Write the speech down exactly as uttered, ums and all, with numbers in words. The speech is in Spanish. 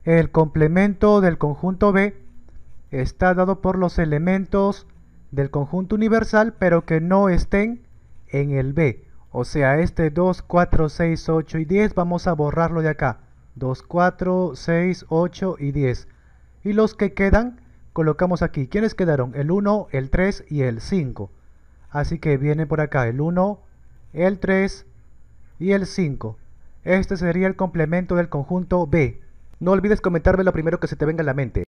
El complemento del conjunto B está dado por los elementos del conjunto universal, pero que no estén en el B. O sea, este dos, cuatro, seis, ocho y diez vamos a borrarlo de acá. dos, cuatro, seis, ocho y diez. Y los que quedan colocamos aquí. ¿Quiénes quedaron? El uno, el tres y el cinco. Así que viene por acá el uno, el tres y el cinco. Este sería el complemento del conjunto B. No olvides comentarme lo primero que se te venga a la mente.